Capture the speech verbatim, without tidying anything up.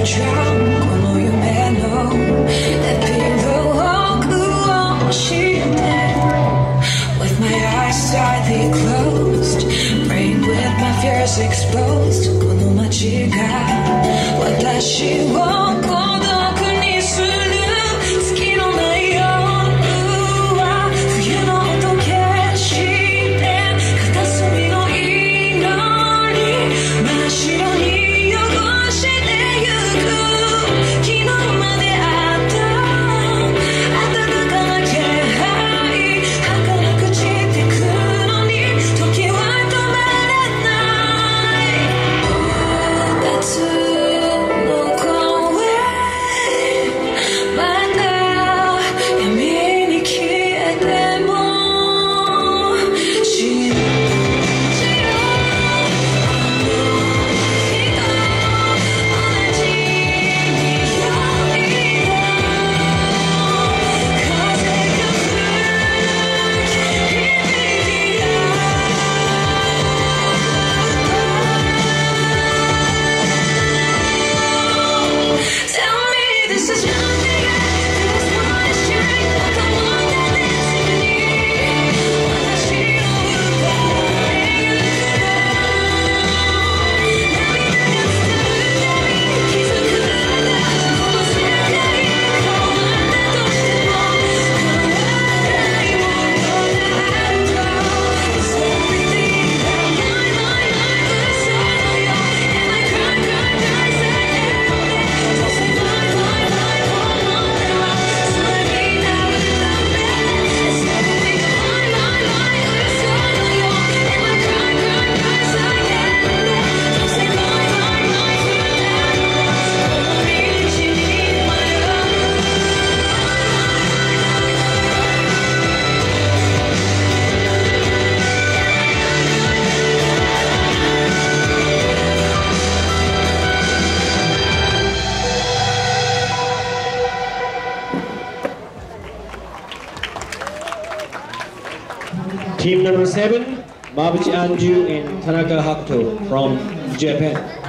Exposed この街が私を孤独にする月のない夜は冬の音消して片隅の祈り真っ白に汚してゆく昨日まであった暖かな気配儚く散ってくのに時は止まらない夏の声まだ闇に消えても信じろあの日と同じ匂いだ風が吹き響き合う Tell me this is nothing This one is straight like a one that is in me 私の歌へ行くの涙が伝うたびに気づくんだこの世界変わったとしても変わらないものがあると It's everything that my my my 嘘のよ And I cry cry cry say everything Don't say my my my 思ってはそれになるため It's everything my my my 嘘のよ And I cry cry cry say everything Don't say my my my 二人はこの道に迷う Team number seven, Mabuchi Anju and Tanaka Hakuto from Japan.